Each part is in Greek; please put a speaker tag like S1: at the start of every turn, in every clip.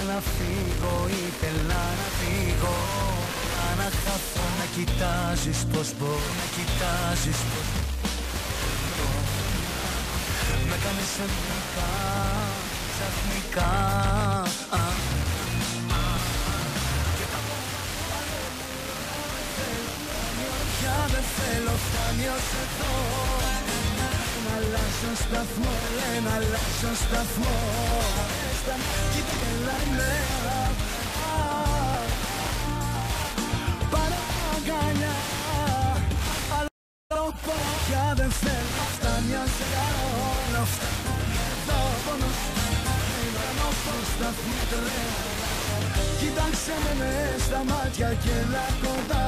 S1: να φύγω, ήθελα να φύγω. Να χαθώ, να κοιτάζεις πως μπορώ, να κοιτάζεις πως μπορώ. Με κάνεις ξαφνικά, ξαφνικά. Πια δεν θέλω, φτάνει ως εδώ. Να αλλάξω σταθμό, να αλλάξω σταθμό. Κοίτα και λαϊμαία. Πάρε αγκαλιά, άλλο πια δεν θέλω. Φτάνει ως εδώ, φτάνει εδώ. Πόνος, κάνω πως σταθμό τρέχω. Κοίταξε με μες στα μάτια και έλα κοντά.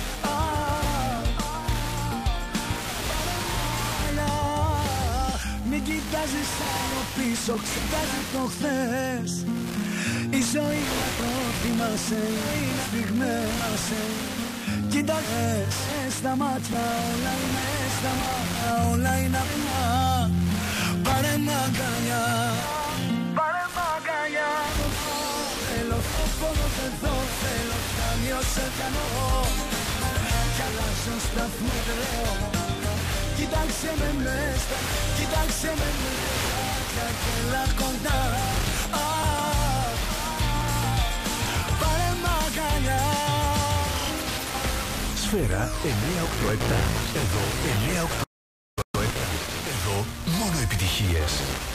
S1: Μην κοιτάζεις άλλο πίσω, ξεχάζει το χθες. Η ζωή είναι προτιμάσαι, οι στιγμές μάσαι. Κοίταξες στα μάτια, όλα είναι στα μάτια, όλα είναι απλά. Πάρε μ' αγκαλιά, πάρε μ' αγκαλιά. Θέλω το πόνο εδώ, θέλω φτάνει ως έκανο. Κι αλλάζω σταθμό τρέω. Κοίταξε με μέσα, κοίταξε με μέσα και έλα κοντά. Πάρε μ' αγκαλιά.
S2: Σφαίρα 98.7. Εδώ 98.7. Εδώ μόνο επιτυχίες.